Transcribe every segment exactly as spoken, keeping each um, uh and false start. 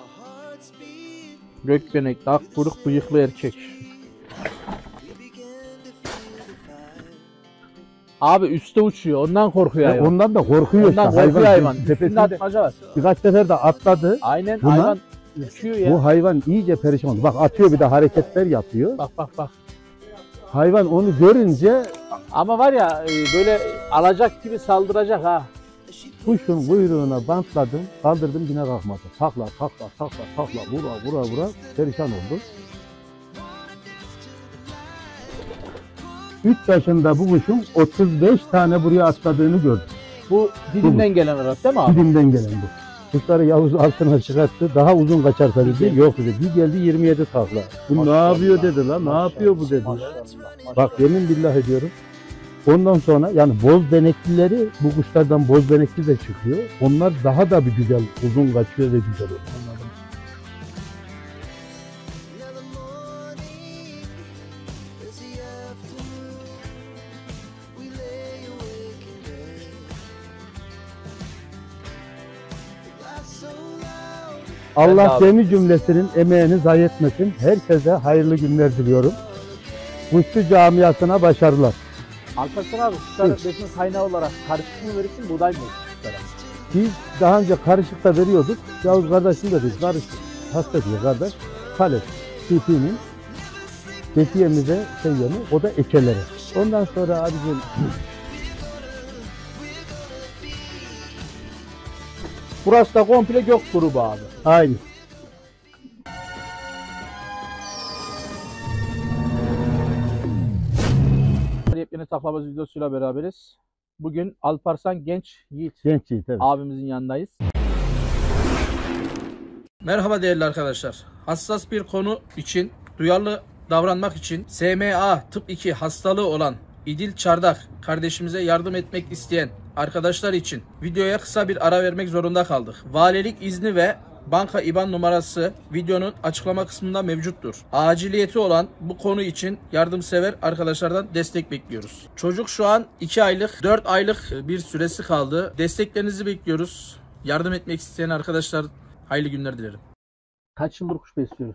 Gökbenekli, akkuyruk, bıyıklı erkek. Abi üstte uçuyor, ondan korkuyor Ya hayvan. ondan da korkuyor Ondan işte. korkuyor hayvan. Tepesinde Üstünde atmaca var. birkaç sefer de atladı. Aynen Buna, hayvan uçuyor ya. Bu hayvan iyice perişan oldu. Bak atıyor, bir de hareketler yapıyor. Bak bak bak. Hayvan onu görünce Ama var ya böyle alacak gibi saldıracak ha. kuşun kuyruğuna bantladım, kaldırdım, yine kalkmadı. Takla takla takla takla vura vura vura perişan oldu. üç yaşında bu kuşun otuz beş tane buraya atladığını gördüm. Bu dilinden Bu. gelen Arap değil mi abi? Dibimden gelen bu. Kuşları Yavuz altına çıkarttı. Daha uzun kaçarsa dedi. Yok dedi. Bir geldi yirmi yedi takla. Bu Maşallah. ne yapıyor dedi lan. Ne yapıyor bu dedi. Maşallah, maşallah. Bak yemin billah ediyorum. Ondan sonra yani boz beneklileri, bu kuşlardan boz benekli de çıkıyor. Onlar daha da bir güzel, uzun kaçıyor ve güzel oluyor. Anladım. Allah abi. cemi cümlesinin emeğini zayi etmesin. Herkese hayırlı günler diliyorum. Kuşçu camiasına başarılar. Alparslan abi kuşlara besin kaynağı olarak karışık mı verirsin, buğday mı kuşlara? Biz daha önce karışık da veriyorduk. Yavuz kardeşim de dedi, karışık. Hasta diyor kardeş. Palet, T P'nin besiyemize şey yönü, o da ekeleri. Ondan sonra abicim Burası da komple gök grubu abi. aynı. Yepyeni taklamaz videosuyla beraberiz. Bugün Alparslan Genç Yiğit Genç yiğit, evet. abimizin yanındayız. Merhaba değerli arkadaşlar. Hassas bir konu için, duyarlı davranmak için S M A tıp iki hastalığı olan İdil Çardak kardeşimize yardım etmek isteyen arkadaşlar için videoya kısa bir ara vermek zorunda kaldık. Valilik izni ve banka I B A N numarası videonun açıklama kısmında mevcuttur. Aciliyeti olan bu konu için yardımsever arkadaşlardan destek bekliyoruz. Çocuk şu an iki aylık, dört aylık bir süresi kaldı. Desteklerinizi bekliyoruz. Yardım etmek isteyen arkadaşlar hayırlı günler dilerim. Kaç yıldır kuş besliyoruz?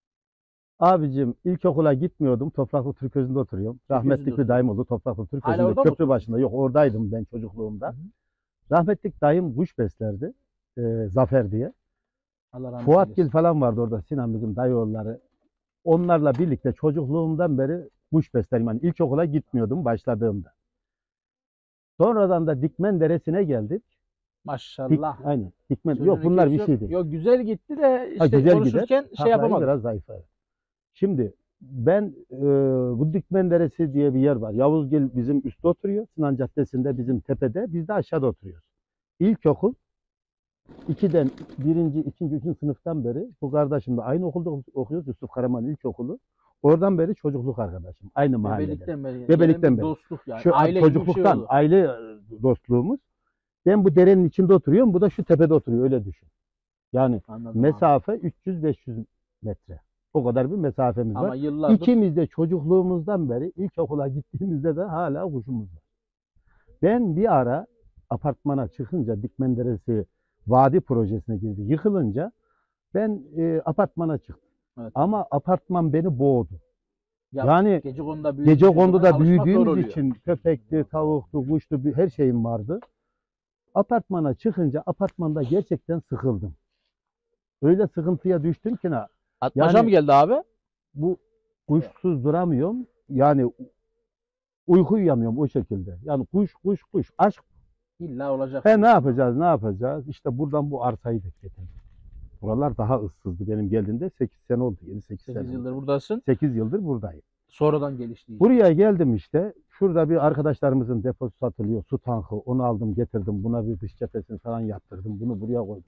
Abicim ilkokula gitmiyordum. Topraklı Türközü'nde oturuyorum. Rahmetlik bir dayım oldu Topraklı Hala Türközü'nde. orada Köprü mı? başında. Yok, oradaydım ben çocukluğumda. Hı hı. Rahmetlik dayım kuş beslerdi. e, Zafer diye. Allah rahmet Fuat eylesin. Gil falan vardı orada, Sinan bizim dayıoğulları. Onlarla birlikte çocukluğumdan beri kuş beslerim. Yani ilkokula gitmiyordum başladığımda. Sonradan da Dikmen Deresi'ne geldik. Dik, Maşallah. aynen. Dikmen. Sözünü Yok bunlar bir kesiyorum. şeydi. Yok güzel gitti de işte Ha, güzel konuşurken gider. şey Taklayı yapamadım. biraz zayıf. Evet. Şimdi ben e, bu Dikmen Deresi diye bir yer var. Yavuzgil bizim üstte oturuyor. Sinan Caddesi'nde bizim tepede. Biz de aşağıda oturuyoruz. İlkokul ikiden birinci, ikinci, üçüncü sınıftan beri bu kardeşimle aynı okulda okuyoruz. Yusuf Karaman İlkokulu. Oradan beri çocukluk arkadaşım. Aynı mahallede. Bebelikten beri. Bebelikten Gelen bir beri. dostluk yani. Şu Aile gibi bir şey çocukluktan, oldu. aile e, dostluğumuz. Ben bu derenin içinde oturuyorum. Bu da şu tepede oturuyor. Öyle düşün. Yani Anladım mesafe üç yüz beş yüz metre. O kadar bir mesafemiz abi. Ama var. yıllardır İkimiz de çocukluğumuzdan beri ilkokula gittiğimizde de hala kuşumuz var. Ben bir ara apartmana çıkınca Dikmen Deresi Vadi projesine girdi. Yıkılınca ben e, apartmana çıktım. Evet. Ama apartman beni boğdu. ya, Yani gece konuda büyüdüğümüz gece konduda zaman alışmak zor büyüdüğümüz oluyor. için köpekti, tavuktu, kuştu, bir- her şeyim vardı. Apartmana çıkınca apartmanda gerçekten sıkıldım. Öyle sıkıntıya düştüm ki ne? Atmaca Yani- mı geldi abi? Bu kuşsuz duramıyorum. Yani uyku uyuyamıyorum o şekilde. Yani kuş kuş kuş. Aşk. İlla olacak. He ne yapacağız ne yapacağız? İşte buradan bu arsayı da getirdim. Buralar daha ıssızdı benim geldiğimde. sekiz sene oldu. yedi sekiz sene sekiz oldu. yıldır buradasın. sekiz yıldır buradayım. Sonradan gelişti. Buraya geldim işte. Şurada bir arkadaşlarımızın deposu satılıyor. Su tankı. Onu aldım getirdim. Buna bir dış cephesini falan yaptırdım. Bunu buraya koydum.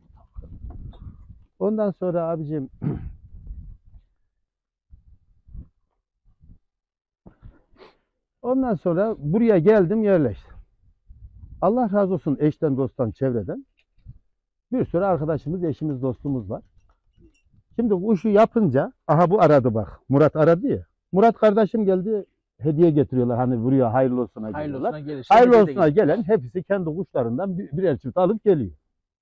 Ondan sonra abicim ondan sonra buraya geldim yerleştim. Allah razı olsun eşten dosttan çevreden. Bir sürü arkadaşımız, eşimiz, dostumuz var. Şimdi kuşu yapınca, aha bu aradı bak. Murat aradı ya. Murat kardeşim geldi, hediye getiriyorlar. Hani buraya hayırlı olsuna Hayırlı geliyorlar. olsuna geliş. Hayırlı Tebrik olsuna ederim. gelen hepsi kendi kuşlarından bir- birer çift alıp geliyor.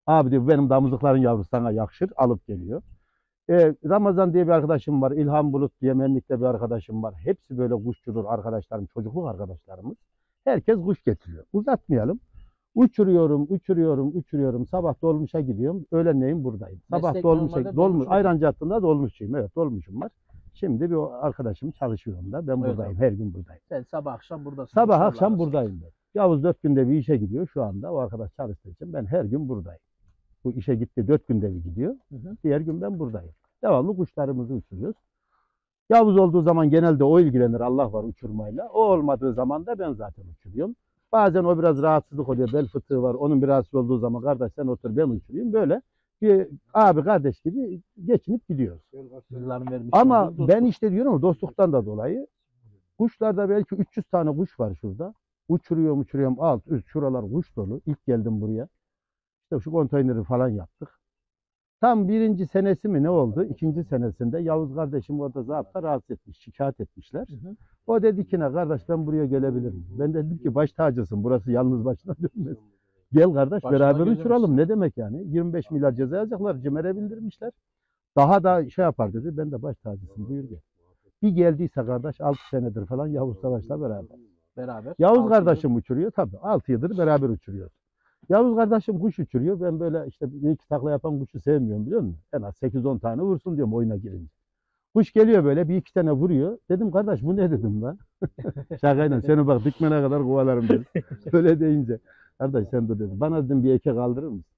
Abi diyor benim damızlıkların yavrusu sana yakışır. Alıp geliyor. E, Ramazan diye bir arkadaşım var. İlhan Bulut diye Memlik'te bir arkadaşım var. Hepsi böyle kuşçudur arkadaşlarım, çocukluk arkadaşlarımız. Herkes kuş getiriyor. Uzatmayalım. Uçuruyorum, uçuruyorum, uçuruyorum. Sabah dolmuşa gidiyorum. Öğlenleyin buradayım. Sabah Meslek dolmuşa, normalde dolmuş, dolmuş mu? Ayrancı hattında dolmuşçuyum. Evet, dolmuşum var. Şimdi bir arkadaşım çalışıyor onda. Ben Evet buradayım. abi. Her gün buradayım. Sen sabah akşam buradasın. Sabah Kuşlarla akşam arasın. buradayım ben. Yavuz dört günde bir işe gidiyor şu anda. O arkadaş çalıştığı için ben her gün buradayım. Bu işe gitti dört günde bir gidiyor. Hı hı. Diğer gün ben buradayım. Devamlı kuşlarımızı uçuruyoruz. Yavuz olduğu zaman genelde o ilgilenir. Allah var uçurmayla. O olmadığı zaman da ben zaten uçuruyorum. Bazen o biraz rahatsızlık oluyor. Bel fıtığı var. Onun bir rahatsız olduğu zaman kardeş sen otur ben uçurayım. Böyle bir abi kardeş gibi geçinip gidiyoruz. Yılların vermiş Ama olduğu dostluk. ben işte diyorum ya, dostluktan da dolayı kuşlarda belki üç yüz tane kuş var şurada. Uçuruyorum uçuruyorum alt üst şuralar kuş dolu. İlk geldim buraya. İşte şu konteyneri falan yaptık. Tam birinci senesi mi ne oldu? İkinci senesinde Yavuz kardeşim orada zabıta rahatsız etmiş, şikayet etmişler. Hı hı. O dedi ki ne kardeş ben buraya gelebilirim. Ben de dedim ki baş tacısın burası yalnız başına dönmez. Gel kardeş Başına beraber gözümüz. uçuralım. Ne demek yani? yirmi beş milyar ceza yazacaklar. Cimer'e bildirmişler. Daha da şey yapar dedi. Ben de baş tacısın buyur gel. Bir geldiyse kardeş altı senedir falan Yavuz Savaş'la beraber. Beraber. Yavuz Altı kardeşim uçuruyor tabii. altı yıldır beraber uçuruyoruz. Yavuz kardeşim kuş uçuruyor. Ben böyle işte bir iki takla yapan kuşu sevmiyorum biliyor musun? En az sekiz on tane vursun diyorum oyuna girince. Kuş geliyor böyle bir iki tane vuruyor. Dedim kardeş bu ne dedim lan? Şakayla seni bak dikmene kadar kovalarım dedim. Öyle deyince. Kardeş sen dur dedim. Bana dedim bir eke kaldırır mısın?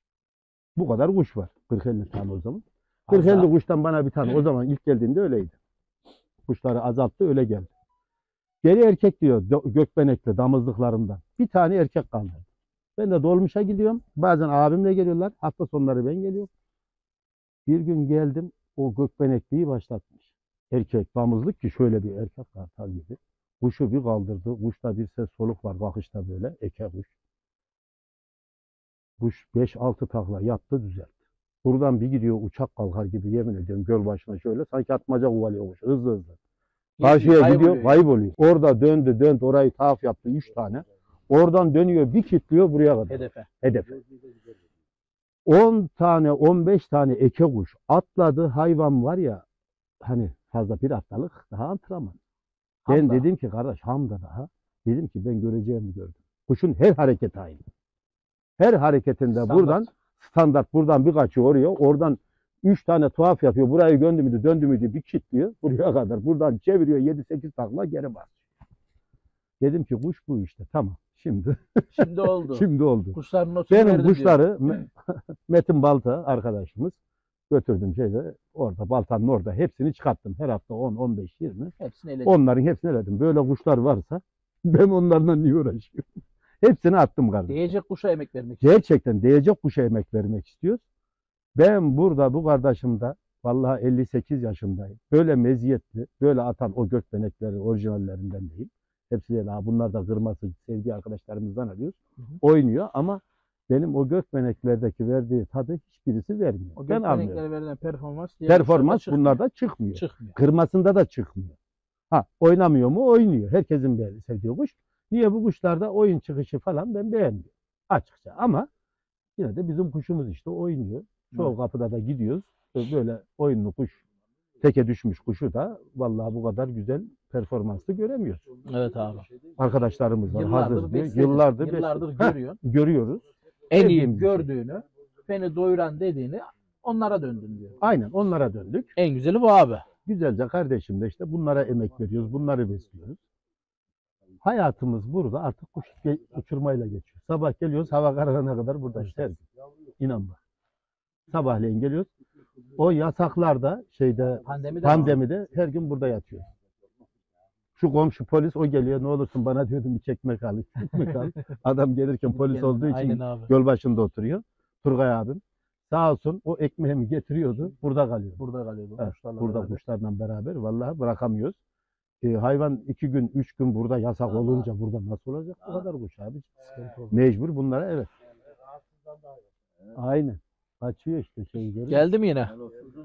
Bu kadar kuş var. kırk elli tane o zaman. kırk elli kuştan bana bir tane. O zaman ilk geldiğinde öyleydi. Kuşları azalttı öyle geldi. Geri erkek diyor do- gökbenekli damızlıklarından. Bir tane erkek kaldı. Ben de dolmuşa gidiyorum. Bazen abimle geliyorlar. Hafta sonları ben geliyorum. Bir gün geldim. O gökbenekliği başlatmış. Erkek damızlık ki şöyle bir erkek kartal gibi. Kuşu bir kaldırdı. Kuşta bir ses soluk var. Bakışta böyle. Eke kuş. Kuş beş altı takla yattı düzeltti. Buradan bir gidiyor uçak kalkar gibi yemin ediyorum göl başına şöyle. Sanki atmaca kovalıyormuş. Hızlı hızlı. Karşıya Kayboluyor gidiyor, yani. kayboluyor. Orada döndü, döndü, orayı tavaf yaptı üç tane. Oradan dönüyor, bir kilitliyor buraya kadar. Hedefe. Hedefe. on tane, on beş tane eke kuş atladı. Hayvan var ya, hani fazla bir haftalık daha antrenman. Ben Hamda. dedim ki kardeş hamda daha. Dedim ki ben göreceğimi gördüm. Kuşun her hareketi aynı. Her hareketinde Standart. buradan standart buradan bir kaçıyor oraya. Oradan üç tane tuhaf yapıyor. Burayı döndü müydü, döndü müydü bir kilitliyor. Buraya kadar. Buradan çeviriyor yedi sekiz takla geri bas. Dedim ki kuş bu işte. Tamam. Şimdi Şimdi oldu. şimdi oldu. Kuşların notunu Benim verdim kuşları diyor. Me- Metin Balta arkadaşımız götürdüm şeyde orada Baltanın orada hepsini çıkarttım. Her hafta on on beş yirmi. Hepsini eledim. Onların hepsini eledim. Böyle kuşlar varsa ben onlarla niye uğraşıyorum? Hepsini attım kardeşim. Diyecek kuşa emek vermek. Gerçekten değecek kuşa emek vermek istiyoruz. Ben burada bu kardeşimde vallahi elli sekiz yaşındayım. Böyle meziyetli, böyle atan o gökbenekleri orijinallerinden değil. Hepsi değil. Ha, bunlar da kırması sevdiği arkadaşlarımızdan alıyoruz. Hı hı. Oynuyor ama benim o gökbeneklerdeki verdiği tadı hiçbirisi vermiyor. O Ben anlıyorum. gökbeneklere verilen performans diğer Performans kuşlarda bunlarda çıkmıyor. çıkmıyor. Kırmasında da çıkmıyor. Ha oynamıyor mu? Oynuyor. Herkesin bir sevdiği kuş. Niye bu kuşlarda oyun çıkışı falan ben beğenmiyorum. Açıkça ama yine de bizim kuşumuz işte oynuyor. Çoğu Evet. kapıda da gidiyoruz. Böyle oyunlu kuş, teke düşmüş kuşu da vallahi bu kadar güzel performanslı göremiyoruz. Evet abi. Arkadaşlarımız var Yıllardır hazır diyor. besledin. Yıllardır, Yıllardır besliyor. Heh, görüyorsun. görüyoruz. En iyi Sevdiğimiz bir şey. gördüğünü, beni doyuran dediğini onlara döndün diyor. Aynen onlara döndük. En güzeli bu abi. Güzelce kardeşim de işte bunlara emek veriyoruz. Bunları besliyoruz. Hayatımız burada artık kuş ge- uçurmayla geçiyor. Sabah geliyoruz hava kararına kadar buradayız her gün. İnan bak. Sabahleyin geliyoruz. O yasaklarda şeyde Pandemi de pandemide her gün burada yatıyor. Şu komşu polis o geliyor ne olursun bana diyordum bir çekmek al, çekmek al. Adam gelirken polis olduğu için Aynen abi. yol başında oturuyor. Turgay abim. Sağ olsun o ekmeğimi getiriyordu. Burada kalıyor. Burada kalıyordu. Evet, kuşlarla burada beraber. kuşlarla beraber vallahi bırakamıyoruz. E, hayvan iki gün, üç gün burada yasak Ama- olunca burada nasıl olacak bu kadar kuş abi? Sıkıntı oldu. Mecbur bunlara evet. Aynen. Kaçıyor işte şey görüyor. Geldi mi yine?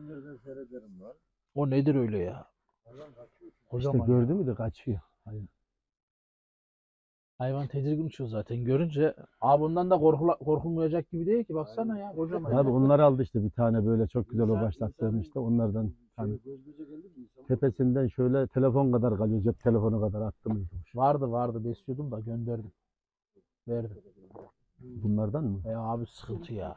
O nedir öyle ya? İşte Kocaman ya. gördü mü de kaçıyor. Aynen. Hayvan tedirgin uçuyor zaten. Görünce abi bundan da korkula, korkulmayacak gibi değil ki. Baksana ya kocaman. Abi onlar aldı işte bir tane böyle çok güzel o başlattığım işte onlardan hani tepesinden şöyle telefon kadar kalıyor cep telefonu kadar attım. Vardı vardı besliyordum da gönderdim. Verdim. Bunlardan mı? Ya abi sıkıntı ya.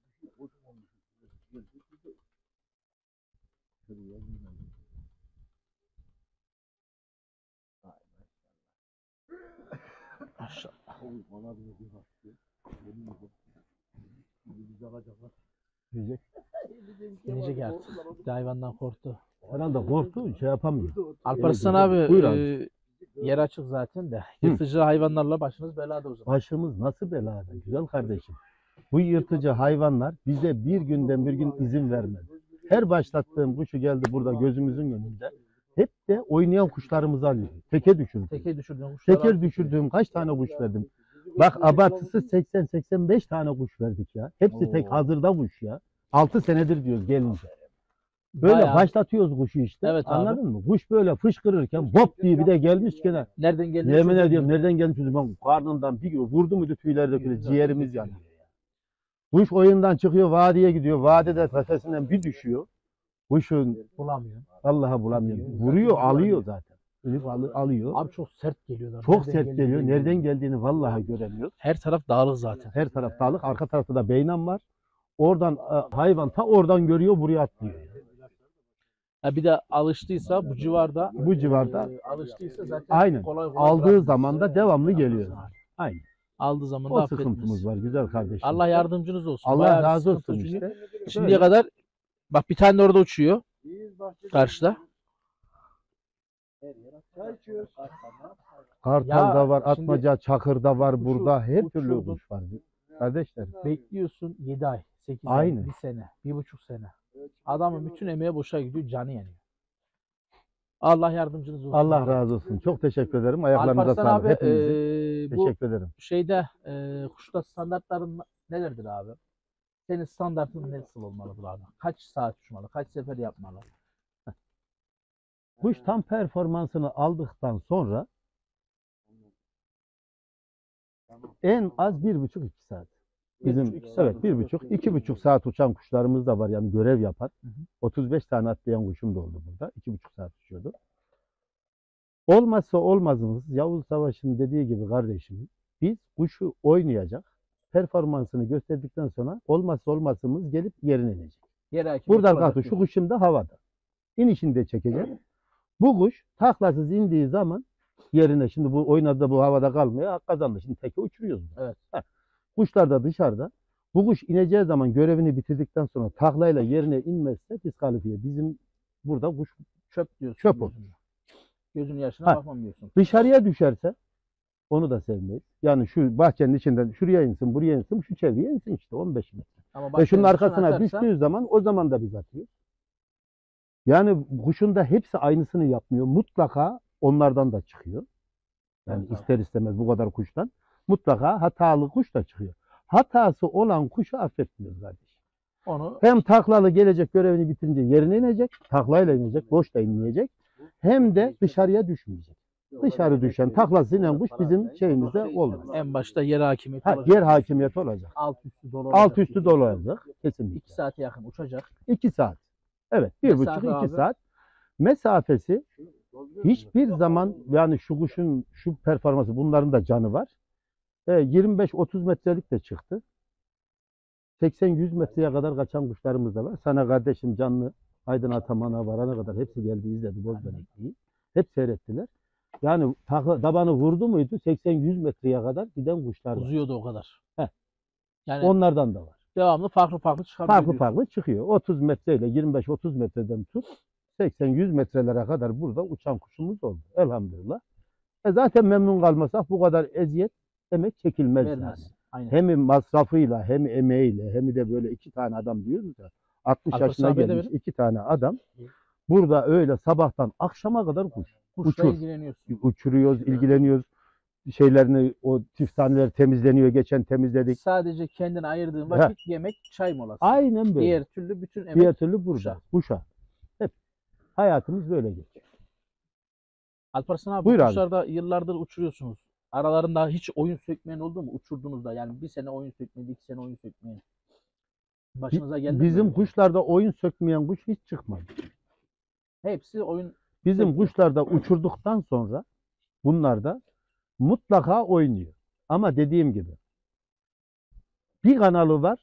Maşallah. Diyecek. İnecek artık. Bir de hayvandan korktu. Herhalde korktu şey yapamıyor. Alparslan Evet, abi, buyur e, yer açık zaten de. Yırtıcı hayvanlarla başınız belada o zaman. Başımız nasıl belada güzel kardeşim. Bu yırtıcı hayvanlar bize bir günden bir gün izin vermedi. Her başlattığım kuşu geldi burada gözümüzün önünde. Hep de oynayan kuşlarımızı alıyor. Teke düşürdüm. Teke düşürdüğün kuşlar. Teker düşürdüğüm kaç tane kuş verdim. Bak abartısı seksen seksen beş tane kuş verdik ya. Hepsi tek Oo. hazırda kuş ya. altı senedir diyoruz gelince. Böyle Bayağı. başlatıyoruz kuşu işte. Evet abi. Anladın mı? Kuş böyle fışkırırken bop diye bir de gelmiş gene. Nereden geldi? Yemin ediyorum nereden gelmiş ben karnından bir vurdu muydu tüyler dökülür ciğerimiz yanıyor. Kuş oyundan çıkıyor vadiye gidiyor. Vadide tepesinden bir düşüyor. Kuşun Bulamıyor. Allah'a bulamıyor. Vuruyor alıyor zaten. Ölüp al- alıyor. Abi çok sert geliyorlar. Çok Nereden sert geldiğini geliyor. bilmiyorum. Nereden geldiğini vallahi göremiyoruz. Her taraf dağlık zaten. Her taraf dağlık. Arka tarafta da beynan var. Oradan e, hayvan ta oradan görüyor buraya atlıyor. Ha bir de alıştıysa bu civarda Bu civarda e, alıştıysa zaten aynen. kolay kolay Aldığı bırakmaz. zaman da devamlı geliyor. Aynen. Aldığı zaman da O affetmez. sıkıntımız var güzel kardeşim. Allah yardımcınız olsun. Allah Bayağı bir razı sıkıntı olsun çünkü işte. şimdiye kadar bak bir tane de orada uçuyor. Karşıda. Kartal Ya da var, şimdi Atmaca, Çakır da var kuşu burada. Her türlü uçurdun. kuş var. Kardeşler. Bekliyorsun yedi ay, sekiz ay, Aynen. bir sene, bir buçuk sene. Adamın bütün emeği boşa gidiyor, canı yanıyor. Allah yardımcınız olsun. Allah razı olsun. Çok teşekkür ederim. Ayaklarınıza Alparslan sağlık. abi, Hepinize eee, bu teşekkür ederim. şeyde eee kuşta standartların nelerdir abi? Senin standartın nasıl olmalıdır abi? Kaç saat uçmalı? Kaç sefer yapmalı? Kuş tam performansını aldıktan sonra en az bir buçuk iki saat. Bir Bizim buçuk, iki saat evet bir buçuk iki buçuk saat uçan kuşlarımız da var yani görev yapar. Hı hı. otuz beş tane atlayan kuşum da oldu burada. iki buçuk saat uçuyordu. Olmazsa olmazımız Yavuz Savaş'ın dediği gibi kardeşim biz kuşu oynayacak performansını gösterdikten sonra olmazsa olmazımız gelip yerine inecek. Yer hakimi Buradan olacak kalktı şu diyorsun. kuşum da havada. İnişini de çekecek. Bu kuş taklasız indiği zaman yerine şimdi bu oynadı bu havada kalmıyor. Kazandı. Şimdi teke uçuruyoruz. Evet. Heh. Kuşlar da dışarıda. Bu kuş ineceği zaman görevini bitirdikten sonra taklayla yerine inmezse diskalifiye. Bizim burada kuş Çöp diyorsun. Çöp olur. gözünün. Gözünün yaşına Ha. bakmam diyorsun. dışarıya düşerse onu da sevmeyiz. Yani şu bahçenin içinden şuraya insin, buraya insin, şu çevreye insin işte on beş metre. Ama Ve şunun bahçenin dışına arkasına atarsa, düştüğü zaman o zaman da biz atıyoruz. Yani kuşun da hepsi aynısını yapmıyor. Mutlaka onlardan da çıkıyor. Yani Evet, ister istemez bu kadar kuştan. Mutlaka hatalı kuş da çıkıyor. Hatası olan kuşu affetmiyoruz kardeşim. onu Hem taklalı gelecek görevini bitirince yerine inecek. Taklayla inecek. Boş da inmeyecek. Hem de dışarıya düşmeyecek. Dışarı düşen taklasız inen kuş bizim şeyimizde olmaz. en başta yer hakimiyeti Ha, olacak. yer hakimiyeti olacak. Alt üstü dolu olacak. Alt üstü dolu olacak. Kesinlikle. İki saate yakın uçacak. iki saat. Evet. Bir Mesafe buçuk iki abi? saat. Mesafesi hiçbir zaman yani şu kuşun şu performansı bunların da canı var. E, yirmi beş otuz metrelik de çıktı. seksen yüz metreye kadar kaçan kuşlarımız da var. Sana kardeşim canlı Aydın Ataman'a varana kadar hepsi geldi izledi Bozbenekli'yi. Hep seyrettiler. Yani takla, tabanı vurdu muydu seksen yüz metreye kadar giden kuşlar var. Uzuyordu o kadar. Heh. Yani Onlardan da var. devamlı farklı farklı çıkabiliyor. Farklı diyorsun. farklı çıkıyor. otuz metreyle yirmi beş otuz metreden tut seksen yüz metrelere kadar burada uçan kuşumuz oldu. Elhamdülillah. E zaten memnun kalmasak bu kadar eziyet emek çekilmez. Vermez. Yani. Aynen. Hem masrafıyla hem emeğiyle hem de böyle iki tane adam diyoruz ya. altmış Alparslan yaşına abiye de gelmiş verin. iki tane adam. Burada öyle sabahtan akşama kadar kuş. Kuşla uçur. ilgileniyorsun. Uçuruyoruz, ilgileniyoruz. Şeylerini, o tiftaneler temizleniyor. Geçen temizledik. Sadece kendine ayırdığın Heh. vakit yemek, çay molası. Aynen böyle. Diğer türlü bütün emek. Diğer türlü burada. kuşa. Kuşa. Hep. Hayatımız böyle geçiyor. Alparslan abi Buyur bu abi. kuşlarda yıllardır uçuruyorsunuz. Aralarında hiç oyun sökmeyen oldu mu? Uçurduğunuzda yani bir sene oyun sökmedi, iki sene oyun sökmeyen. Başınıza geldi mi Bizim böyle? kuşlarda oyun sökmeyen kuş hiç çıkmadı. Hepsi oyun Bizim sökmüyor. kuşlarda uçurduktan sonra bunlarda mutlaka oynuyor. Ama dediğim gibi bir kanalı var.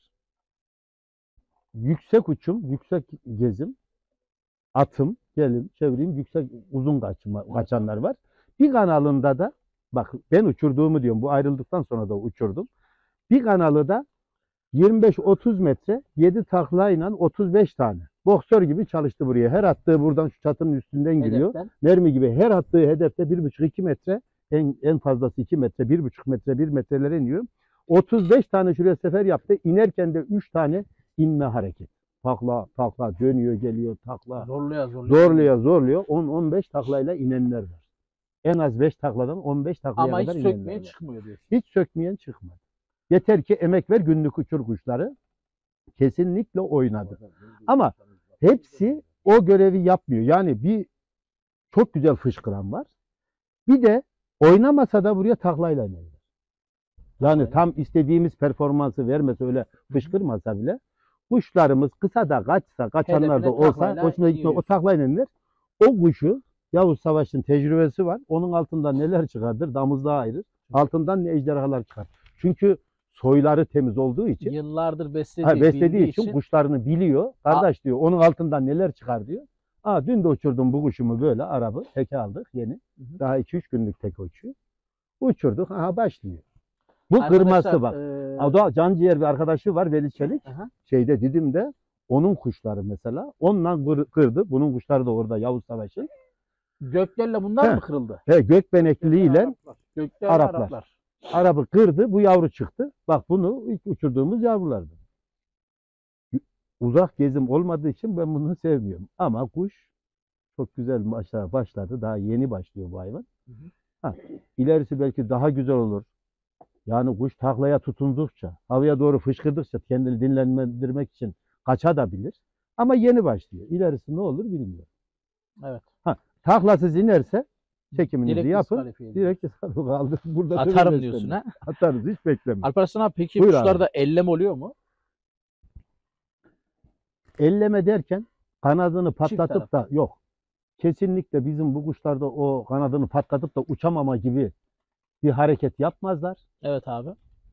Yüksek uçum, yüksek gezim, atım, gelim, çevireyim, yüksek uzun kaçma, kaçanlar var. Bir kanalında da bak ben uçurduğumu diyorum. Bu ayrıldıktan sonra da uçurdum. Bir kanalı da yirmi beş otuz metre yedi taklayla otuz beş tane. Boksör gibi çalıştı buraya. Her attığı buradan şu çatının üstünden giriyor. hedeften. Mermi gibi her attığı hedefte bir buçuk iki metre, en, en fazlası iki metre, bir buçuk metre, bir metrelere iniyor. otuz beş tane şuraya sefer yaptı. İnerken de üç tane inme hareket. Takla, takla, dönüyor, geliyor, takla. Zorluyor, zorluyor. Zorluyor, zorluyor. on on beş taklayla inenler var. En az beş takladan on beş taklaya Ama hiç kadar inenler sökmeye var. çıkmıyor diyorsun. Hiç sökmeyen çıkmadı. Yeter ki emek ver, günlük uçur kuşları. Kesinlikle oynadı. Ama hepsi o görevi yapmıyor. Yani bir çok güzel fışkıran var. Bir de oynamasa da buraya taklayla iner. Yani tam istediğimiz performansı vermese, öyle fışkırmasa bile kuşlarımız kısa da kaçsa, kaçanlar da Hedefine olsa taklayla hoşuna gitme, iniyor. o taklayla iner. O kuşu Yavuz Savaş'ın tecrübesi var. Onun altından neler çıkardır? Damızlığa ayırır. Altından ne ejderhalar çıkar. Çünkü soyları temiz olduğu için, Yıllardır beslediği, ha, beslediği bildiği için için kuşlarını biliyor. Kardeş diyor, onun altından neler çıkar diyor. Aa, dün de uçurdum bu kuşumu böyle, arabı teke aldık yeni. Hı hı. Daha iki üç günlük teke uçuyor. Uçurduk. Aha başlıyor. Bu Arkadaşlar, kırması bak. e, O da Canciğer bir arkadaşı var, Veli Çelik. aha. Şeyde Didim'de onun kuşları mesela. Onunla kır- kırdı. Bunun kuşları da orada, Yavuz Savaş'ın. Göklerle bunlar He. mı kırıldı? He, gökbenekliyle Göklerle Araplar. Araplar. arabı kırdı. Bu yavru çıktı. Bak bunu ilk uçurduğumuz yavrulardı. Uzak gezim olmadığı için ben bunu sevmiyorum. Ama kuş çok güzel başlar, başladı. Daha yeni başlıyor bu hayvan. Hı hı. Ha, ilerisi belki daha güzel olur. Yani kuş taklaya tutundukça, havaya doğru fışkırdıkça kendini dinlendirmek için kaçabilir. Ama yeni başlıyor. İlerisi ne olur bilmiyorum. Evet. Taklasız inerse çekiminizi Direkt yapın. diskalifiye ediyor. Direkt hesabı kaldır. Burada Atarım dövülmez diyorsun seni. ha? Atarız, hiç bekleme. Alparslan abi, peki Buyur kuşlarda ellem oluyor mu? Elleme derken kanadını patlatıp taraf. da yok. Kesinlikle bizim bu kuşlarda o kanadını patlatıp da uçamama gibi bir hareket yapmazlar. Evet abi.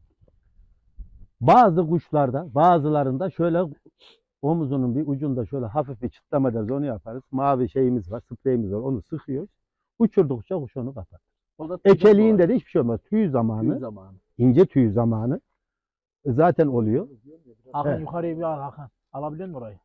Bazı kuşlarda, bazılarında şöyle omuzunun bir ucunda şöyle hafif bir çıtlama deriz, onu yaparız. Mavi şeyimiz var, spreyimiz var, onu sıkıyoruz. Uçurdukça kuş onu kapatır. O da tüyden Ekeliğinde dolayı. de hiçbir şey olmaz. Tüy zamanı, Tüy zamanı. ince tüy zamanı zaten oluyor. Hakan Evet. yukarıya bir al Hakan. Alabiliyor musun orayı?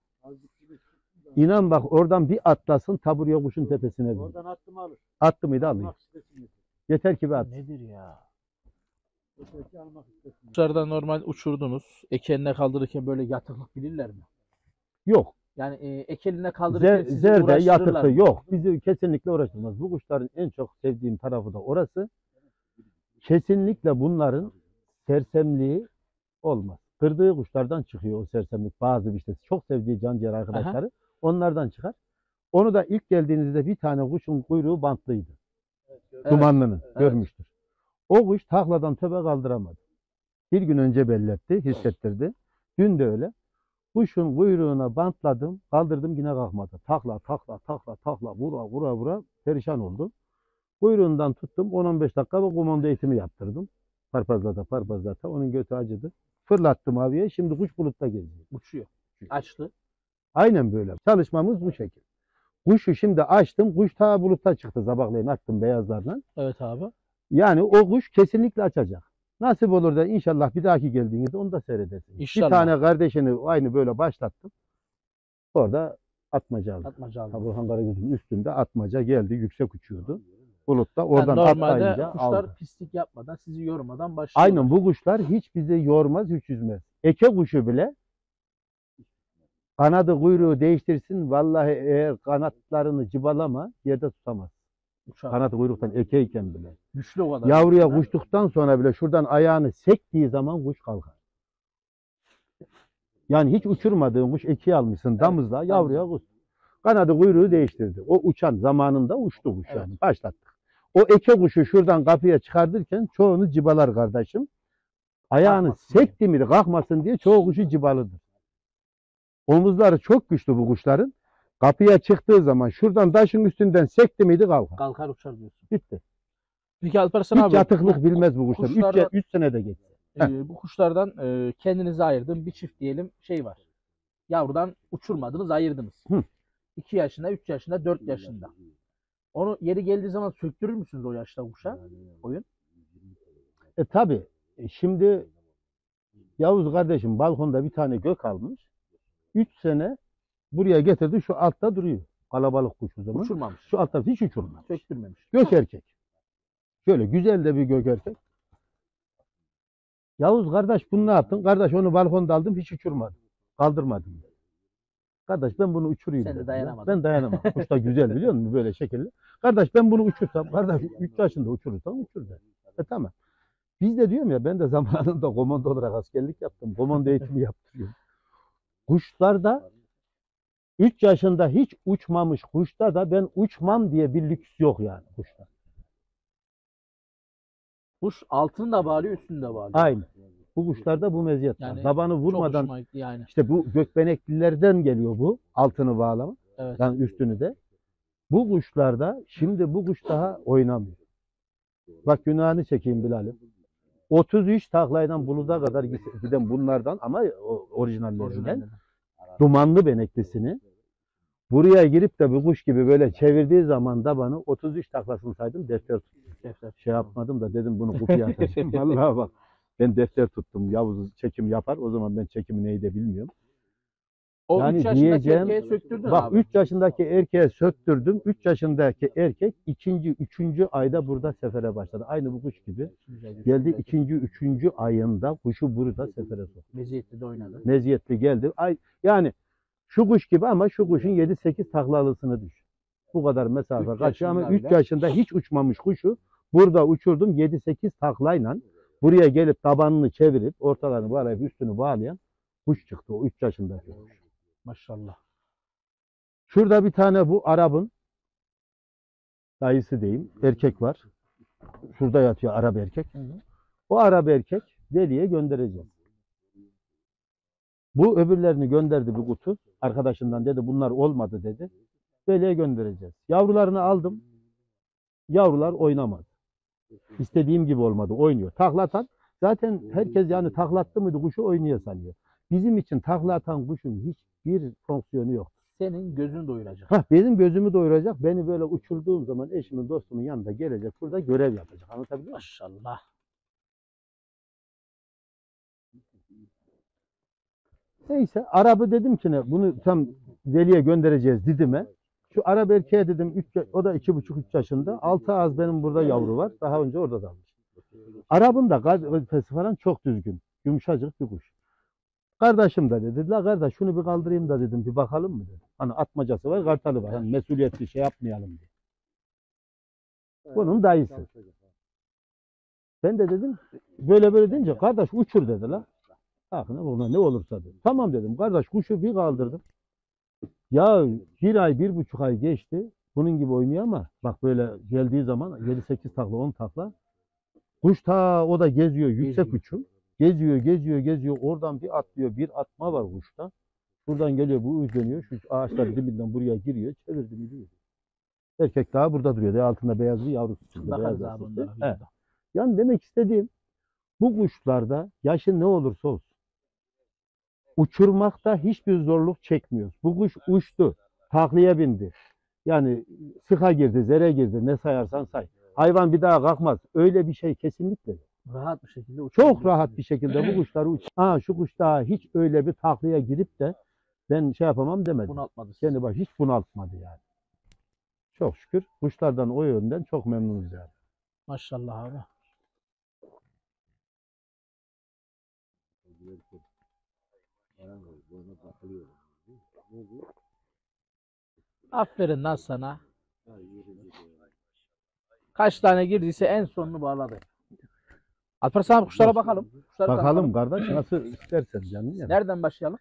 İnan bak, oradan bir atlasın, taburya kuşun tepesine binir. Oradan attım alır. Attı mıydı alıyor. Almak istesin. Yeter ki bir at. Nedir ya? Öteki almak istesin. Kuşlarda normal uçurdunuz. Ekeline kaldırırken böyle yatıklık bilirler mi? Yok. Yani e, ekeline kaldırırken Zer, sizi zerde, uğraştırırlar yatıkta mı? yok. Bizi kesinlikle uğraştırmaz. Bu kuşların en çok sevdiğim tarafı da orası. Kesinlikle bunların sersemliği olmaz. Kırdığı kuşlardan çıkıyor o sersemlik. Bazı işte çok sevdiği canciğer arkadaşları onlardan çıkar. Onu da ilk geldiğinizde bir tane kuşun kuyruğu bantlıydı. Evet. Dumanlının evet. görmüştür. O kuş takladan töbe kaldıramadı. Bir gün önce belletti, hissettirdi. Dün de öyle. Kuşun kuyruğuna bantladım, kaldırdım, yine kalkmadı. Takla, takla, takla, takla, vura, vura, vura perişan oldu. Kuyruğundan tuttum, on on beş dakika ve komando eğitimi yaptırdım. Parpazlata, parpazlata, onun götü acıdı. Fırlattım abiye, şimdi kuş bulutta geziyor. Uçuyor. Açtı. Aynen böyle. Çalışmamız bu şekil. Kuşu şimdi açtım, kuş ta bulutta çıktı, sabahleyin attım beyazlardan. Evet abi. Yani o kuş kesinlikle açacak. Nasip olur da inşallah bir dahaki geldiğinizde onu da seyredersiniz. İnşallah. Bir tane kardeşini aynı böyle başlattım. Orada atmaca aldı. Atmaca aldı. Burhan Karagöz'ün üstünde atmaca geldi, yüksek uçuyordu. Bulutta oradan Yani normalde atlayınca kuşlar aldı. pislik yapmadan, sizi yormadan başlıyor. Aynen, bu kuşlar hiç bizi yormaz, hiç üzmez. Eke kuşu bile kanadı kuyruğu değiştirsin, vallahi eğer kanatlarını cıbalama yerde tutamaz. Uçar. Kanadı kuyruktan ekeyken bile. Güçlü o kadar. Yavruya Kuşlar. uçtuktan sonra bile şuradan ayağını sektiği zaman kuş kalkar. Yani hiç uçurmadığın kuş ekiye almışsın damızla, yavruya kuş. Kanadı kuyruğu değiştirdi. O uçan zamanında uçtu kuş Evet. yani. Başlattık. O eke kuşu şuradan kapıya çıkartırken çoğunu cibalar kardeşim. Ayağını Kalkmasın diye. sekti miydi kalkmasın diye çoğu kuşu cibalıdır. Omuzları çok güçlü bu kuşların. Kapıya çıktığı zaman şuradan taşın üstünden sekti miydi kalkar. Kalkar uçar diyorsun. Bitti. Peki Alparslan Hiç abi. yatıklık bu- bilmez bu kuşlar. kuşlardan- üç sene de geçti. e, bu kuşlardan e, kendinize ayırdığım bir çift diyelim şey var. Yavrudan uçurmadınız, ayırdınız. Hı. iki yaşında, üç yaşında, dört yaşında. Onu yeri geldiği zaman söktürür müsünüz o yaşta kuşa? Oyun. E tabi. E, şimdi Yavuz kardeşim balkonda bir tane gök almış. üç sene buraya getirdi. Şu altta duruyor. Kalabalık kuş o zaman. Uçurmamış. Şu altta hiç uçurmamış. Söktürmemiş. Gök erkek. Şöyle güzel de bir gök erkek. Yavuz kardeş bunu ne yaptın? Kardeş onu balkonda aldım hiç uçurmadım. Kaldırmadım. Kardeş ben bunu uçurayım Sen de dedim ya. dayanamadın. Ben dayanamam. Kuş da güzel biliyor musun böyle şekilli. Kardeş ben bunu uçursam. Kardeş üç yaşında uçurursan uçur der. E tamam. Biz de diyorum ya ben de zamanında komando olarak askerlik yaptım. Komando eğitimi yaptırıyorum. Kuşlarda üç yaşında hiç uçmamış kuşta da ben uçmam diye bir lüks yok yani kuşta. Kuş altını da bağlıyor, üstünü de bağlıyor. Aynı. Bu kuşlarda bu meziyet var. Yani Tabanı Çok vurmadan hoşuma gitti yani. işte bu gökbeneklilerden geliyor bu altını bağlama. Evet. Yani üstünü de. Bu kuşlarda şimdi bu kuş daha oynamıyor. Bak günahını çekeyim Bilal'im. otuz üç taklaydan buluda kadar giden bunlardan ama o orijinallerinden Orijinalleri. dumanlı beneklisini buraya girip de bu kuş gibi böyle çevirdiği zaman da bana otuz üç taklasını saydım defter tuttum. Defter. Şey yapmadım da dedim bunu kutuya atacağım. Vallahi bak ben defter tuttum. Yavuz çekim yapar. O zaman ben çekimi neydi de bilmiyorum. O Yani üç yaşındaki diyeceğim- erkeğe söktürdün Bak abi. üç yaşındaki erkeğe söktürdüm. üç yaşındaki erkek ikinci, üçüncü ayda burada sefere başladı. Aynı bu kuş gibi. Geldi ikinci, üçüncü ayında kuşu burada sefere soktu. Meziyetli de oynadı. Meziyetli geldi. Ay, yani şu kuş gibi ama şu kuşun yedi sekiz taklalısını düşün. Bu kadar mesafe Üç kaçıyor ama yaşında üç bile. yaşında hiç uçmamış kuşu burada uçurdum yedi sekiz taklayla buraya gelip tabanını çevirip ortalarını bağlayıp üstünü bağlayan kuş çıktı o üç yaşındaki kuş. Maşallah. Şurada bir tane bu Arap'ın dayısı diyeyim erkek var. Şurada yatıyor Arap erkek. Hı hı. O Arap erkek Veli'ye göndereceğiz. Bu öbürlerini gönderdi bir kutu. Arkadaşından dedi bunlar olmadı dedi. Veli'ye göndereceğiz. Yavrularını aldım. Yavrular oynamadı. İstediğim gibi olmadı. Oynuyor. Taklatan zaten herkes yani taklattı mıydı kuşu oynuyor sanıyor. Bizim için takla atan kuşun hiçbir fonksiyonu yok. Senin gözünü doyuracak. Hah, benim gözümü doyuracak. Beni böyle uçurduğum zaman eşimin dostumun yanında gelecek. Burada görev yapacak. Anlatabiliyor muyum? Maşallah. Neyse Arap'ı dedim ki ne bunu tam Veli'ye göndereceğiz Didim'e. Şu Arap erkeğe dedim üç, o da iki buçuk üç yaşında. Altı az benim burada yavru var. Daha önce orada da almış. Arap'ın da kafesi falan çok düzgün. Yumuşacık bir kuş. Kardeşim de dedi. La kardeş şunu bir kaldırayım da dedim. Bir bakalım mı dedi. Hani atmacası var, kartalı var. Hani mesuliyetli şey yapmayalım diye. Bunun dayısı. Ben de dedim böyle böyle deyince kardeş uçur dedi la. Aklına buna ne olursa dedi. Tamam dedim kardeş kuşu bir kaldırdım. Ya bir ay bir buçuk ay geçti. Bunun gibi oynuyor ama bak böyle geldiği zaman yedi sekiz takla on takla. Kuş ta o da geziyor yüksek Geziyor. uçum. Geziyor geziyor geziyor oradan bir atlıyor bir atma var kuşta. Buradan geliyor bu uç dönüyor şu ağaçların dibinden buraya giriyor çevirdi gidiyor. Erkek daha burada duruyor. Daha altında beyaz bir yavrusu çıktı. Bakarız beyaz abi yavrusu. onlara. Evet. videoda. Yani demek istediğim bu kuşlarda yaşı ne olursa olsun uçurmakta hiçbir zorluk çekmiyoruz. Bu kuş uçtu, taklaya bindi. Yani sıka girdi, zere girdi, ne sayarsan say. Hayvan bir daha kalkmaz. Öyle bir şey kesinlikle. yok. Rahat bir şekilde uçuyor. Çok rahat bir şekilde bu kuşları uç. Ha şu kuş daha hiç öyle bir taklaya girip de ben şey yapamam demedi. Bunaltmadı sizi. Kendi baş hiç bunaltmadı yani. Çok şükür kuşlardan o yönden çok memnunuz yani. Maşallah abi. Aferin lan sana. Kaç tane girdiyse en sonunu bağladı. Alparslan abi kuşlara bakalım. Kuşlara da Bakalım kardeş nasıl istersen canım ya. Nereden başlayalım?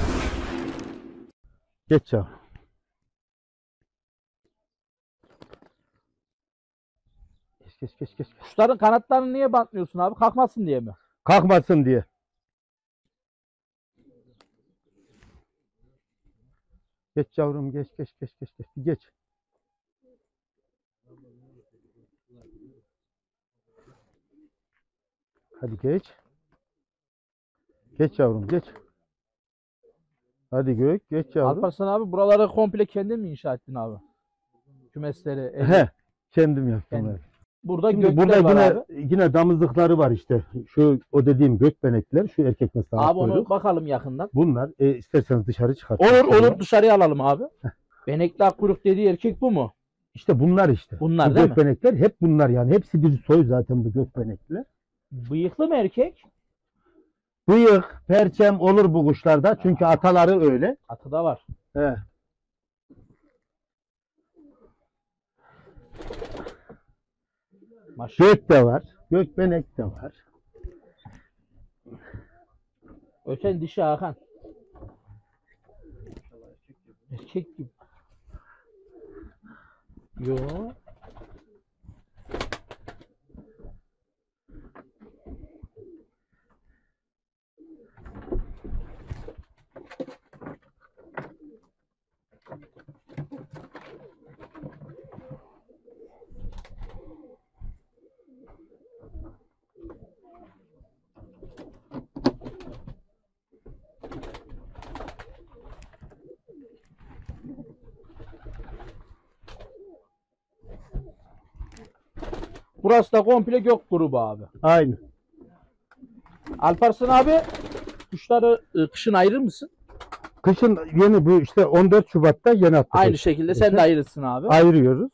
Geç ya. geç geç geç. Kuşların kanatlarını niye bantmıyorsun abi? Kalkmasın diye mi? Kalkmasın diye. Geç yavrum geç geç geç geç geç. Bir geç. Hadi geç. Geç yavrum geç. Hadi Gök geç yavrum. Alparslan abi buraları komple kendin mi inşa ettin abi? Kümesleri, evi. He, kendim yaptım. Kendim. Evet. Burada Şimdi gökler burada var yine abi. yine damızlıkları var işte. Şu o dediğim gökbenekler, şu erkek mesela. Abi onu bakalım yakından. Bunlar e, isterseniz dışarı çıkart. Olur olur dışarıya alalım abi. Benekli akkuyruk dediği erkek bu mu? İşte bunlar işte. Bunlar bu değil mi? gökbenekler hep bunlar yani. Hepsi bir soy zaten bu gökbenekler. Bıyıklı mı erkek? Bıyık, perçem olur bu kuşlarda. Çünkü ataları öyle. Atı da var. He. Maşallah. Gök de var. Gökbenek de var. Öten dişi Hakan. Erkek gibi. Yo. Burası da komple gök grubu abi. Aynı. Alparslan abi kuşları ı, kışın ayırır mısın? Kışın yeni bu işte on dört Şubat'ta yeni attık. Aynı şekilde sen de İşte ayırırsın abi. ayırıyoruz.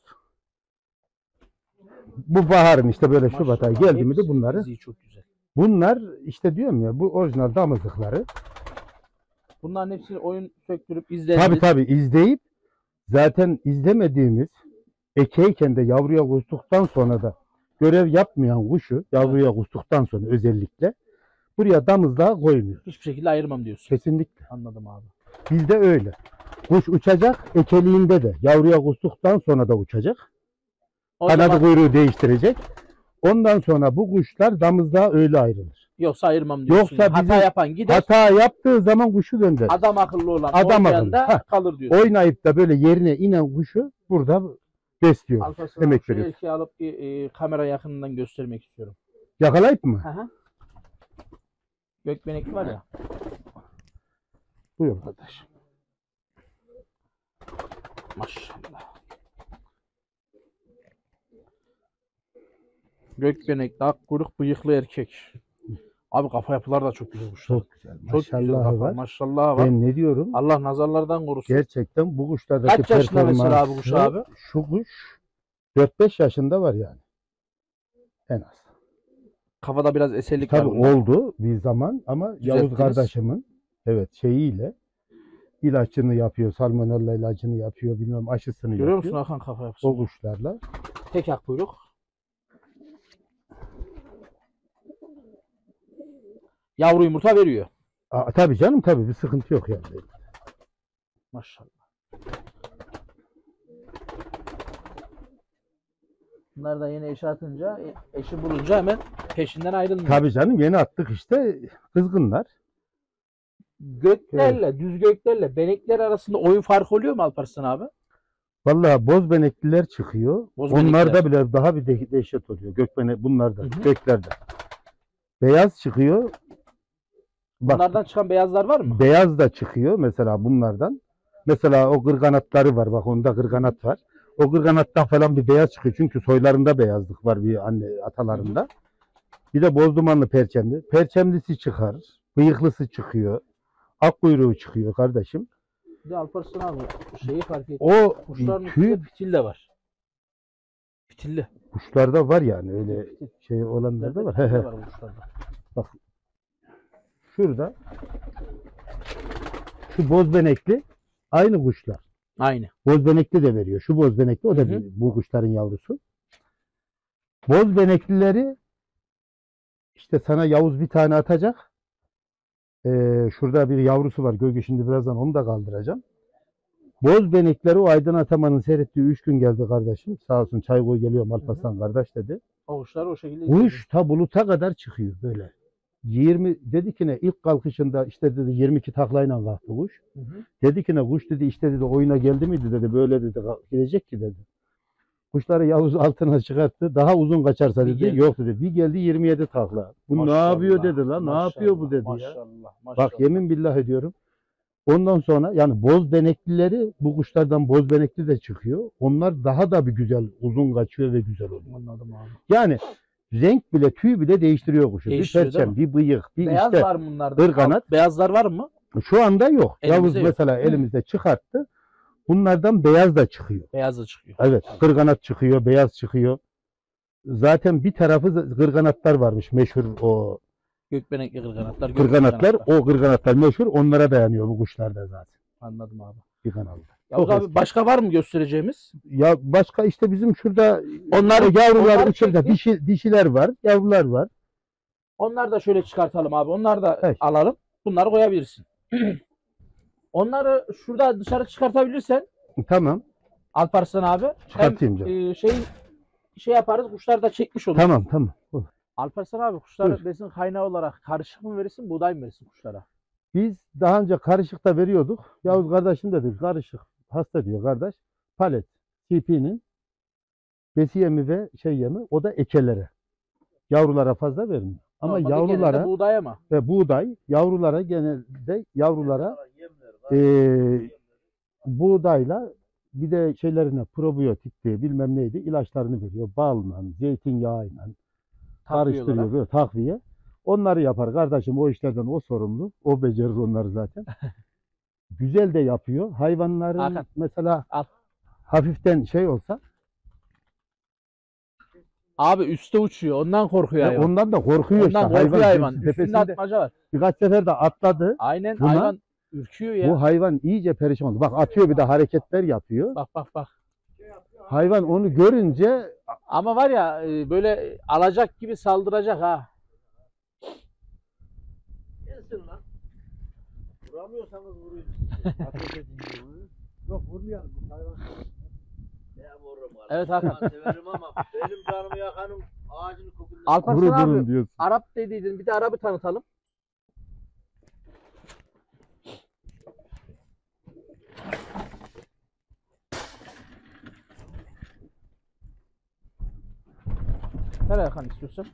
Bu baharın işte böyle Maşallah, Şubat ayı geldi mi de hepsi bunları. fiziği çok güzel. Bunlar işte diyorum ya bu orijinal damızlıkları. Bunların hepsini oyun söktürüp izlediniz. Tabii tabii izleyip zaten izlemediğimiz ekeyken de yavruya kustuktan sonra da görev yapmayan kuşu yavruya kustuktan sonra özellikle buraya damızlığa koymuyor. Hiçbir şekilde ayırmam diyorsun. Kesinlikle. Anladım abi. Bizde öyle. Kuş uçacak ekeliğinde de yavruya kustuktan sonra da uçacak. O Kanadı zaman kuyruğu değiştirecek. Ondan sonra bu kuşlar damızlığa öyle ayrılır. yoksa ayırmam diyorsun. Yoksa Yani. Hata bizim- yapan gider. Hata yaptığı zaman kuşu gönder. Adam akıllı olan Adam oynayan akıllı. da Ha. kalır diyorsun. Oynayıp da böyle yerine inen kuşu burada besliyor. Alparslan emek abi şu veriyoruz. erkeği alıp bir e, kamera yakınından göstermek istiyorum. Yakalayıp mı? Hı hı. Gökbenekli var ya. Buyur kardeş. Maşallah. Gökbenekli akkuyruk bıyıklı erkek. Abi kafa yapıları da çok güzel kuşlar. Çok güzel. Çok güzel Maşallah kafa. var. Maşallah var. Ben ne diyorum? Allah nazarlardan korusun. Gerçekten bu kuşlardaki Kaç yaşında mesela bu kuş performansı, abi? Şu kuş dört beş yaşında var yani. En az. Kafada biraz eserlik var. Tabii bunda. oldu bir zaman ama Yavuz Düzelttiniz. kardeşimin evet şeyiyle ilaçını yapıyor, salmonella ilacını yapıyor, bilmem aşısını Görüyor musun yapıyor. Hakan kafa yapısını? O kuşlarla. Tek akkuyruk. Yavru yumurta veriyor. Aa, tabii canım tabii bir sıkıntı yok yani. Maşallah. Bunlar da yeni eş atınca, e- eşi bulunca hemen peşinden ayrılmıyor. Tabii canım yeni attık işte kızgınlar. Göklerle, düz göklerle benekler arasında oyun farkı oluyor mu Alparslan abi? Vallahi boz benekliler çıkıyor. Boz Onlarda benekliler. bile daha bir de- dehşet oluyor. Gökbene bunlarda, Hı hı. göklerde. Beyaz çıkıyor. Bak, Bunlardan çıkan beyazlar var mı? beyaz da çıkıyor mesela bunlardan. Mesela o kırganatları var. Bak onda kırganat var. O kırganattan falan bir beyaz çıkıyor. Çünkü soylarında beyazlık var bir anne atalarında. Bir de boz dumanlı perçemli. Perçemlisi çıkar. Bıyıklısı çıkıyor. Ak kuyruğu çıkıyor kardeşim. Bir de Alparslan abi şeyi fark ettim. O Kuşların tüy üstünde fitil de var. Fitilli. kuşlarda var yani öyle şey olanlar da var. He Fitil he. var bu kuşlarda. Şurada şu bozbenekli aynı kuşlar. Aynı. Bozbenekli de veriyor. Şu bozbenekli o da Hı hı. bir- bu kuşların yavrusu. Bozbeneklileri işte sana Yavuz bir tane atacak. Ee, şurada bir yavrusu var. Gölge şimdi birazdan onu da kaldıracağım. Bozbenekleri o Aydın Ataman'ın seyrettiği üç gün geldi kardeşim. Sağ olsun çay koy geliyorum Alparslan kardeş dedi. O kuşlar o şekilde gidiyor. Kuş ta buluta kadar çıkıyor böyle. yirmi dedi ki ne ilk kalkışında işte dedi yirmi iki taklayla kalktı kuş. Hı hı. Dedi ki ne kuş dedi işte dedi oyuna geldi miydi dedi böyle dedi gidecek ki dedi. Kuşları Yavuz altına çıkarttı. Daha uzun kaçarsa Bir dedi. geldi. Yok dedi. Bir geldi yirmi yedi takla. Bu Maşallah, ne yapıyor dedi lan. Ne maşallah, yapıyor bu dedi ya. maşallah, maşallah. Bak yemin billah ediyorum. Ondan sonra yani boz beneklileri bu kuşlardan boz benekli de çıkıyor. Onlar daha da bir güzel uzun kaçıyor ve güzel oluyor. Anladım abi. Yani renk bile tüy bile değiştiriyor kuşu. Değiştiriyor, bir perçem, bir bıyık, bir Beyaz işte. var mı bunlarda? ırganat. Alt- Beyazlar var mı? Şu anda yok. Elimizde Yavuz yok. mesela elimizde çıkarttı. Bunlardan beyaz da çıkıyor. Beyaz da çıkıyor. Evet. Kırganat çıkıyor, beyaz çıkıyor. Zaten bir tarafı kırganatlar varmış meşhur o Gökbenekli kırganatlar. kırganatlar. gökbenekler. O kırganatlar meşhur. Onlara dayanıyor bu kuşlarda zaten. Anladım abi. Bir kanalda. Yavuz Çok abi eski. başka var mı göstereceğimiz? Ya başka işte bizim şurada Onlar- o yavrular onlar uçurda çektik. dişi, dişiler var, yavrular var. Onları da şöyle çıkartalım abi. Onları da Evet. alalım. Bunları koyabilirsin. Onları şurada dışarı çıkartabilirsen Tamam. Alparslan abi. Çıkartayım hem, canım. e, şey şey yaparız. Kuşlar da çekmiş olur. Tamam tamam. Olur. Alparslan abi kuşlara Buyur. besin kaynağı olarak karışık mı verirsin, buğday mı verirsin kuşlara? Biz daha önce karışık da veriyorduk. Yavuz kardeşim dedi karışık hasta diyor kardeş. Palet, T P'nin besi yemi ve şey yemi o da ekelere. Yavrulara fazla vermiyor. Ama Normalde yavrulara genelde buğdaya mı? ve buğday yavrulara genelde yavrulara eee buğdayla bir de şeylerine probiyotik diye bilmem neydi ilaçlarını veriyor. Balla, zeytinyağıyla karıştırıyor olarak. böyle takviye. Onları yapar kardeşim o işlerden o sorumlu. O becerir onları zaten. Güzel de yapıyor. Hayvanların Hakan, mesela al. hafiften şey olsa Abi üstte uçuyor. Ondan korkuyor ya hayvan. ondan da korkuyor Ondan işte. korkuyor hayvan. tepesinde Üstünde atmaca var. birkaç sefer de atladı. Aynen Buna- hayvan ürküyor ya. Bu hayvan iyice perişan oldu. Bak atıyor bir de hareketler yapıyor. Bak bak bak. Hayvan onu görünce Ama var ya e, böyle alacak gibi saldıracak ha. Gelsin lan. Vuramıyorsanız vurayım. Ateş edin diye vuruyor. Yok vurmayalım. Bu hayvan. Ne vururum abi. Evet Hakan. Ben severim ama benim canımı yakanın ağacını kokundan. Alparslan vurun abi durun diyorsun. Arap dediydin. Bir de Arap'ı tanıtalım. Nereye Hakan istiyorsun?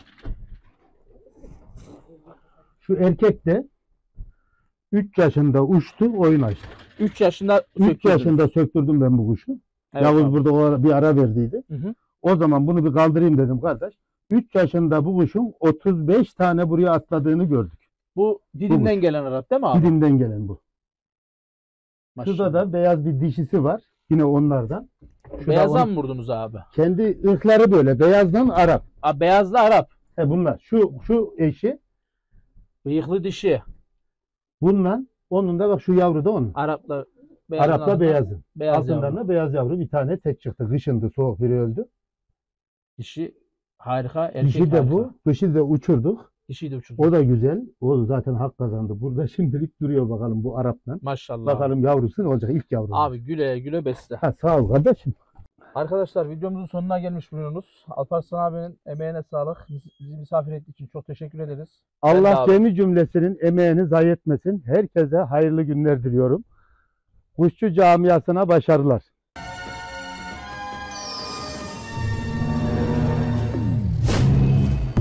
Şu erkek de üç yaşında uçtu, oyun açtı. üç yaşında üç söktürdünüz. yaşında söktürdüm ben bu kuşu. Evet Yavuz abi. burada o ara- bir ara verdiydi. Hı hı. O zaman bunu bir kaldırayım dedim kardeş. üç yaşında bu kuşun otuz beş tane buraya atladığını gördük. Bu Didim'den gelen Arap değil mi abi? Didim'den gelen bu. Maşallah. Şurada da beyaz bir dişisi var. Yine onlardan. Şu da Beyazdan onun- mı vurdunuz abi? Kendi ırkları böyle. Beyazdan Arap. Abi beyazlı Arap. He bunlar. Şu şu eşi. Bıyıklı dişi. Bununla. Onun da bak şu yavru da onun. Arap'la beyazın Arap'la altında beyazın. Beyaz Altından yavru. da beyaz yavru. Bir tane tek çıktı. Kışındı. Soğuk biri öldü. Dişi harika. Erkek Dişi de harika. bu. Dişi de uçurduk. Dişiyi de uçurdu. O da güzel. O zaten hak kazandı. Burada şimdilik duruyor bakalım bu Arap'la. Maşallah. Bakalım yavrusu ne olacak? İlk yavru. Abi güle güle besle. Ha, sağ ol kardeşim. Arkadaşlar videomuzun sonuna gelmiş bulunuyoruz. Alparslan abinin emeğine sağlık. Bizi bizi misafir ettiği için çok teşekkür ederiz. Ben de Allah abi. cemi cümlesinin emeğini zayi etmesin. Herkese hayırlı günler diliyorum. Kuşçu camiasına başarılar.